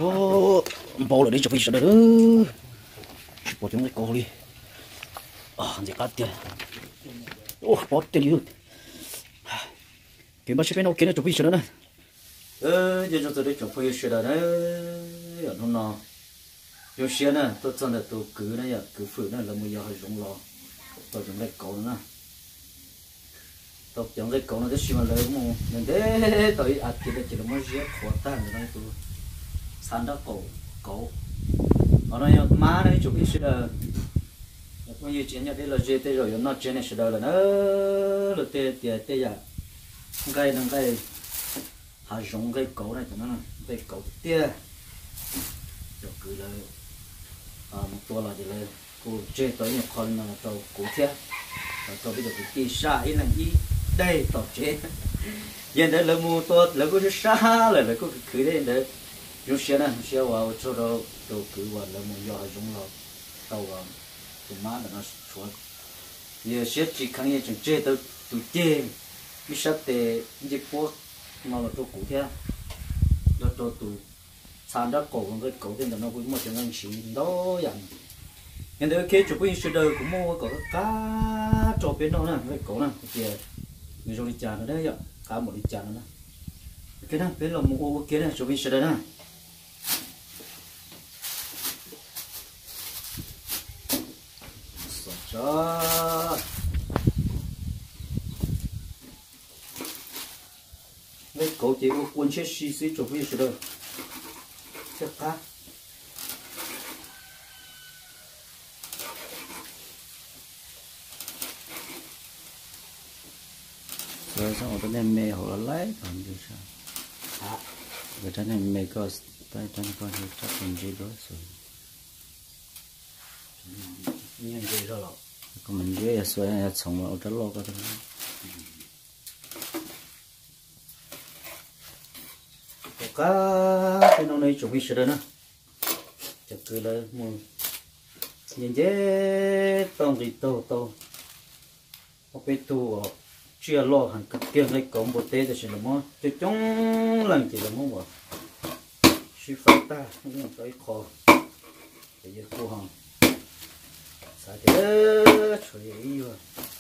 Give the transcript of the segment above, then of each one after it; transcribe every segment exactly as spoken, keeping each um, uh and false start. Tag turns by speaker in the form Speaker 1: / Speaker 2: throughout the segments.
Speaker 1: ô bao rồi đi chụp hình sao nữa chụp bộ tiếng cái cổ đi à gì cả tiền ô bỏ tiền đi cái mà chụp hình ok nó chụp hình sao nữa ờ giờ chúng tôi đi chụp hình sao đó đấy ở trong nào有些呢都真的都割那呀割粉那那么要还用了到用来搞呢到用来搞呢就希望来么人家到啊这个这个么些扩大的那个三道搞搞ở đây má đấy chụp cái sự là có nhiều chuyện như thế là dễ thế rồi nó chuyện này sự là nó là tê tê tê ya cái năng cái hà dùng cái cổ này cho nó cái cổ tê rồi cứ là à một tua là thì là cô chơi tới một con là tàu cổ thế và tàu bây giờ cái tê sa ấy là gì đây tàu chơi hiện tại là mua tốt là có cái sa là là có cái cứ đấy đấy dùng xe này xe vào chỗ đó tàu cứ vào là mua giò dùng là tàu vào thì má là nó xuống giờ xe chỉ khăng như chừng chơi tàu tụ chơi cái sắt tê dịch quốc mà là tàu cổ thế đó tàu tụ sản đất cổ con cái cổ trên đó nó cũng một trong những chuyện đó vậy hiện tại cái chụp hình sơ đồ cũng mua có cá trộn bên đó nè cái cổ nè kìa người dùng đi chả nó đấy vậy cá một đi chả nó cái đó cái là mua cái này chụp hình sơ đồ nè đó cái cổ chỉ có cuốn chết xí xí chụp hình sơ đồ chết cá rồi xong rồi tên mẹ họ lấy còn gì sao à người ta này mẹ có tay chân con thì chắc còn gì đó rồi như vậy rồi còn mình dưới là xoay là sống vào rất lâu cái đó cá cái nó này chuẩn bị sửa nữa chặt cứ là mua nhìn dễ tông thì to to có cái tu chia lo hàng cực kia này còn một tê thì chỉ là mua chỉ trong lần chỉ là mua mà suy phải ta nhưng tới khó bây giờ cô hàng sao thế chơi gì vậy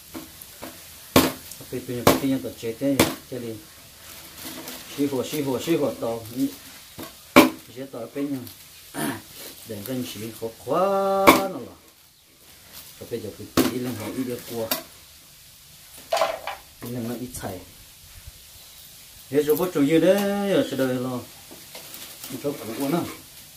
Speaker 1: cái cái cái cái cái chơi thế chơi đi xí hồ xí hồ xí hồ to sẽ to bên nhau để cái xí khó quá nó là rồi bây giờ cái tí lên họ ít được qua nên nó ít xài thế rồi có chủ gì đấy ở sẽ đời lo cho cũ quá nữa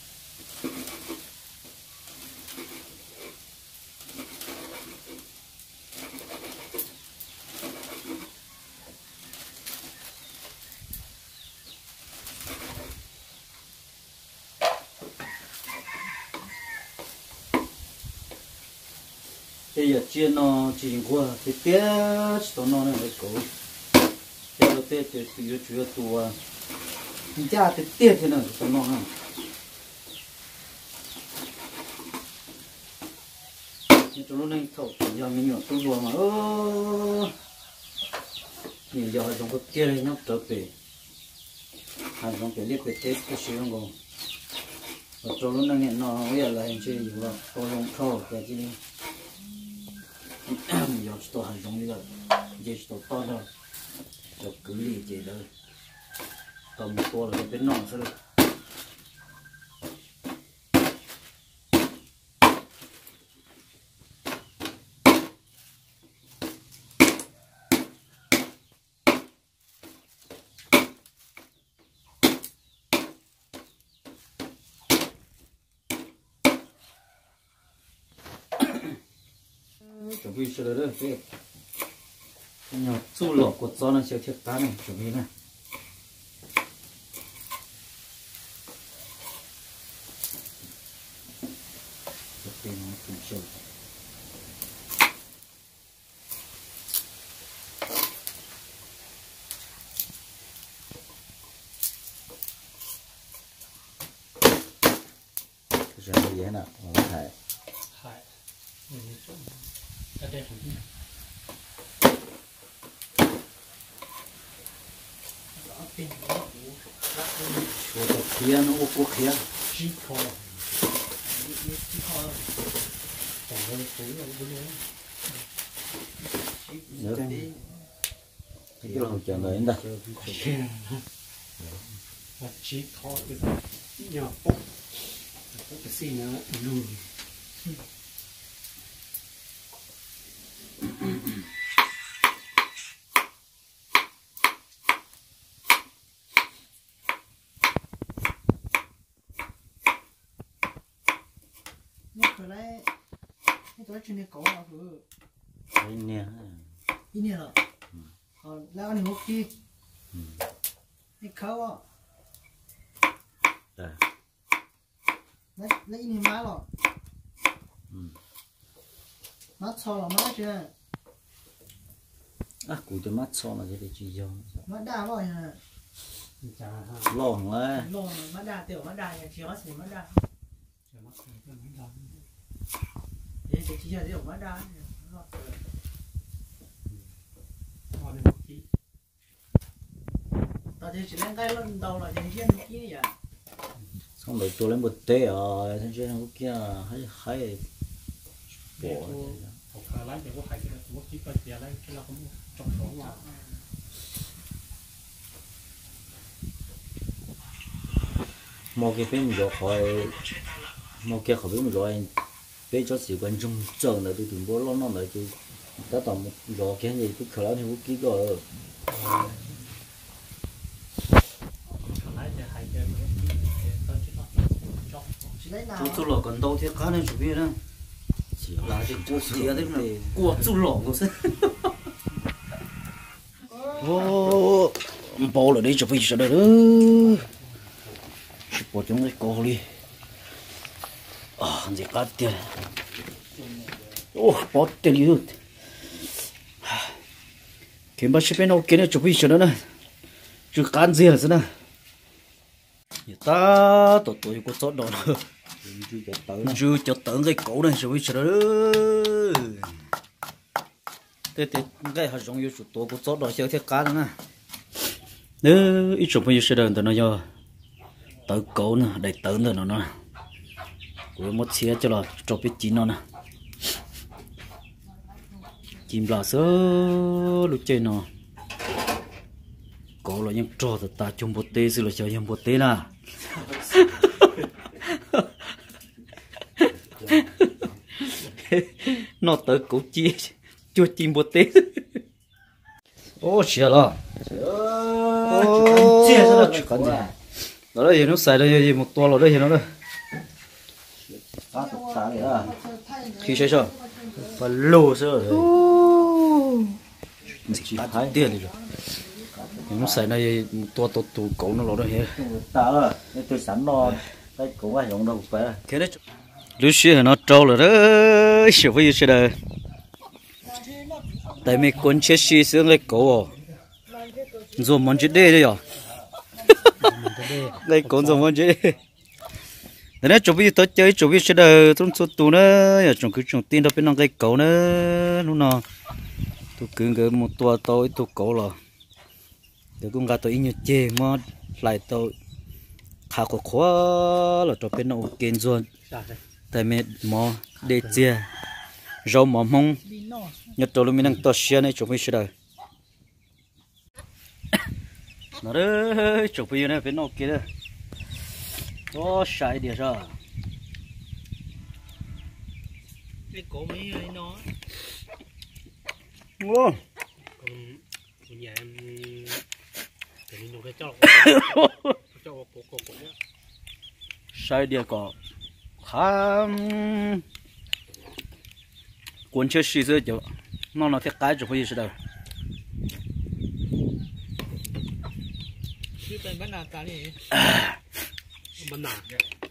Speaker 1: bây giờ chiên nó chỉ qua thì té tao nó này cổ bây giờ té thì thì chủ yếu tua cha thì té thế nào tao nó ha nhưng tao nó này thầu giờ mình nhỏ tôi vừa mà ơ nhìn giờ trong cái kia này nó trở về hàng trong cái liệt cái té cái gì không còn và tao nó này nó bây giờ là hình chơi gì vậy tao không thầu cái gì giờ tôi hành động như vậy giờ tôi to đâu rồi cứ đi chỉ đâu cầm to là bên nòng thôi chuẩn bị sửa rồi đấy nhà su lọ của gió nó sẽ thiệt cá này chuẩn bị này chuẩn bị nó cũng sửa cái gì vậy nào thải thải cái đây không biết chỗ kia nó có kia
Speaker 2: chỉ khó chỉ khó còn hơi tối rồi đúng không
Speaker 1: nữa cái lò chờ người đó
Speaker 2: chỉ khó cái nhỏ bốc bốc cái gì nữa lùi
Speaker 3: cái này cái tối trên này có à vừa
Speaker 1: cái nè
Speaker 3: cái này là ờ lao anh hút chi cái khâu à lấy lấy này má rồi má so là má chưa
Speaker 1: à cụ tôi mắt so là cái gì do
Speaker 3: má đa bao nhiêu
Speaker 2: chả
Speaker 1: lỏng á
Speaker 3: lò má đa tiểu má đa nhà chiếu thì má đa thế thì chỉ là tiểu má đa tao thì chỉ lên cái lần đầu là những viên kia vậy
Speaker 1: xong rồi tôi lấy một té ở thằng trên nó kia hay hay bỏ
Speaker 2: hoặc lấy thì có hay cái một chỉ có tiền lấy cái là cũng chọn số mà
Speaker 1: một cái bên mình khỏi một cái khỏi bên mình rồi bên cho sự quan trọng trơn là tôi tìm bố lo nó lại tôi đã tầm một rõ cái gì tôi khởi lại thì cũng kỹ rồi chú chú lò còn đâu thì cá nên chú biết đó là chỉ chú xía đấy mà của chú lò của sao ô bao là đấy chú phải sợ đấy đó chú bỏ chúng cái cổ đi à gì cá tiền ô bỏ tiền đi được kiếm bác sĩ bên nào kia này chú phải sợ đó nè chú cán gì là sao nè ta tụi tôi có chót đó nữa chưa cho tận cái cổ này rồi chờ đó thế thì cái hạt giống yêu chuột tôi có chót đó chơi theo cá nữa nè nếu ít chục bao nhiêu sẽ đơn từ nó cho tới cổ nè đầy tận rồi nó nè của một xía cho là cho biết chín nó nè chim là sớ lúc chơi nó cổ là những trò từ ta chung bột tê rồi chơi những bột tê nè nó tới cổ chia chưa chim bột tê ô xỉa lo ô chia sao là chuyện gì đó là gì nó xài đây gì một to rồi đây gì nó đây cá tụt cá này à khi chơi sao và lô sao rồi chỉ hai tiền rồi nó xài đây một to to tụ cổ nó lỗ đây hết ta rồi tôi sẵn lo cái cổ ai dùng đâu phải cái đấy lúc xưa nó trâu rồi đó xíu phải xíu đây tại mấy con chết xí xương cái cổ rồi món chết đây đấy à đây con rồi món chết thế này chuẩn bị tới chơi chuẩn bị xíu đây trong số tụ nữa giờ chuẩn cứ chuẩn tin đâu bên trong cái cổ nữa lúc nào tôi cứ cái một tua tôi tôi cổ rồi để cũng gặp tôi ít nhiều chê mà lại tôi khá có khó là cho bên nó kiến rồi tại mẹ mò để chia rau mò mông nhật tôi luôn mình đang to xe này chụp mấy xe đời nó đấy chụp bây giờ này bên nó kia đấy to sai đi ra
Speaker 2: cái cổ mấy nó
Speaker 1: ô
Speaker 2: còn nhà em thì mình dùng cái cho cho cổ cổ cổ
Speaker 1: sai đi có khá cuốn chơi xí rồi chứ nó nó thiết cái chụp bây giờ đâu
Speaker 2: chứ bên bên nào ta đi bên nào